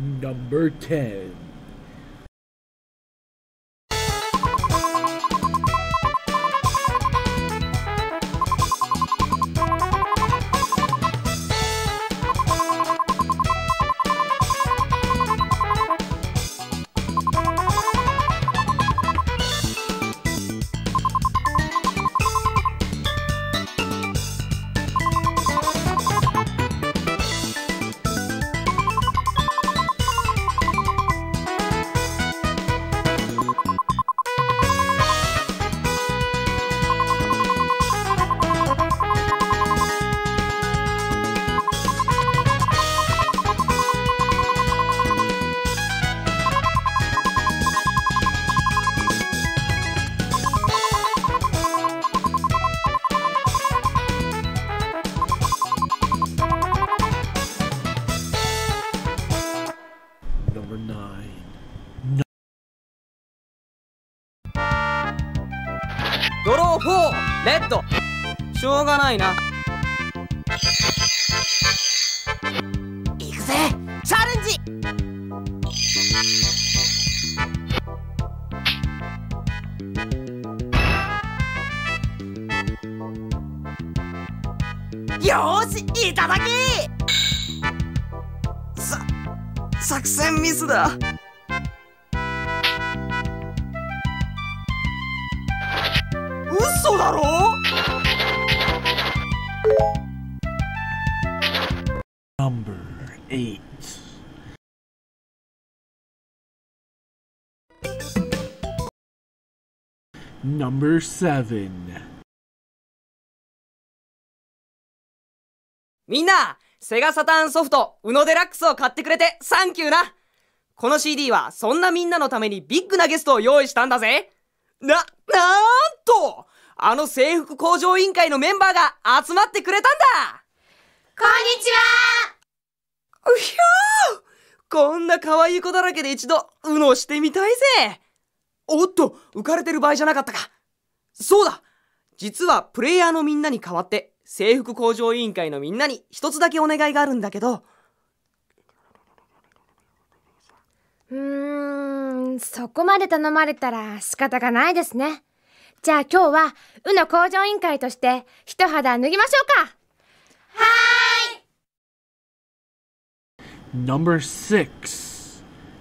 Number 10. Number 9. ドロー4レッド。しょうがないな。 行くぜ、チャレンジ。よーし、いただき。作戦ミスだ。嘘だろ。 Number 8. Number 7. みんな、セガサターンソフトウノデラックスを買ってくれてサンキューな。この CD はそんなみんなのためにビッグなゲストを用意したんだぜ。なんとあの制服工場委員会のメンバーが集まってくれたんだ。 こんにちは。 うひょー、こんな可愛い子だらけで一度ウノしてみたいぜ。おっと、浮かれてる場合じゃなかったか。そうだ、実はプレイヤーのみんなに代わって制服工場委員会のみんなに一つだけお願いがあるんだけど。 そこまで頼まれたら仕方がないですね。じゃあ今日はウノ工場委員会として一肌脱ぎましょうか。はーい。 Number 6.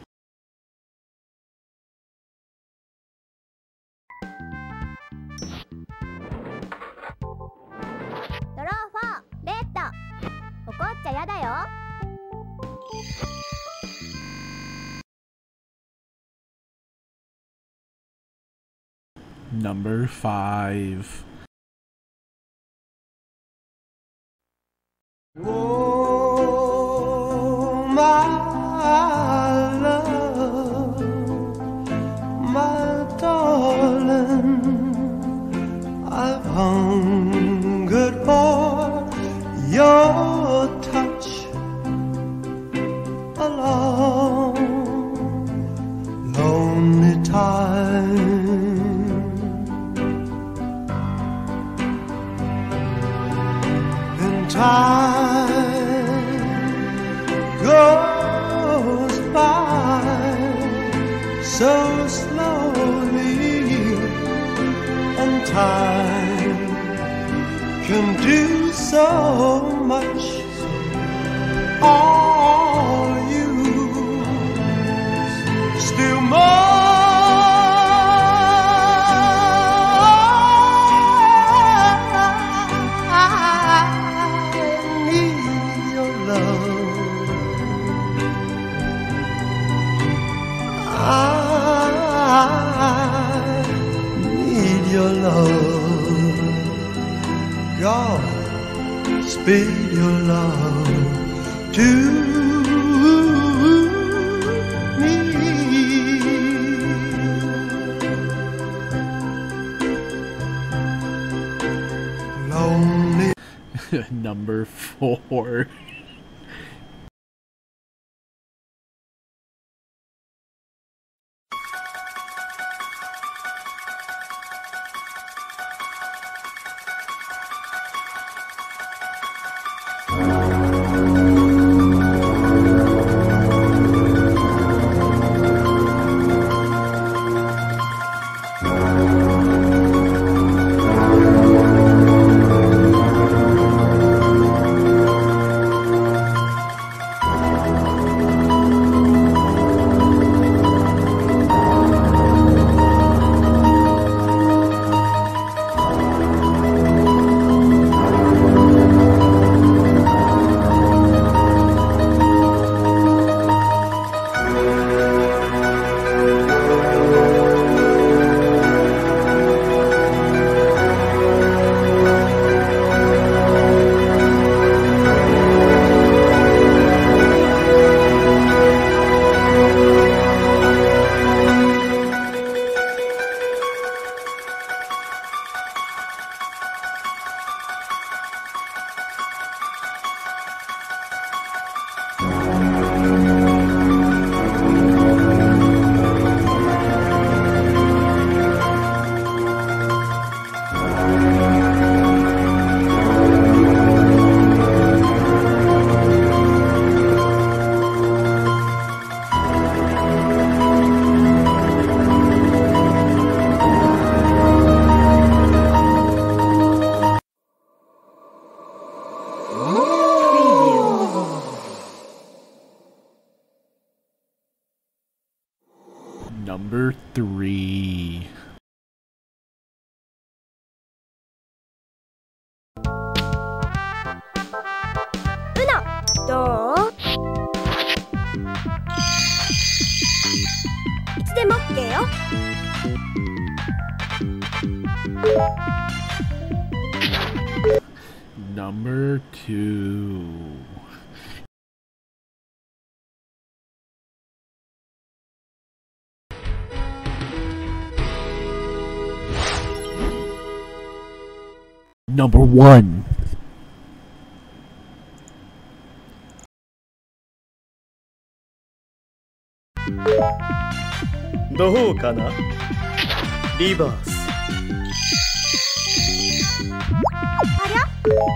ドロー4レッド。怒っちゃやだよ。 Number 5. Oh, my love, my darling, I've hungered for your touch a long, lonely time. Time goes by so slowly, and time can do so much. All you still more. Your love, God, speed your love to me. Lonely. Number 4. Number 3. どう？いつでも OK よ。 Number 2. Number 1. Doうかな？リバース。 ありゃ？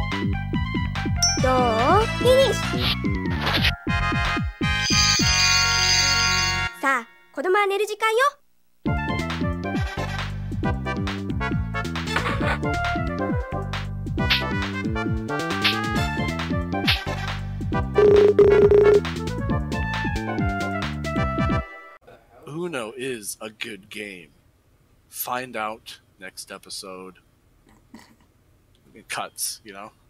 どう？フィニッシュ。さあ、子供は寝る時間よ。 Uno is a good game. Find out next episode. It cuts, you know?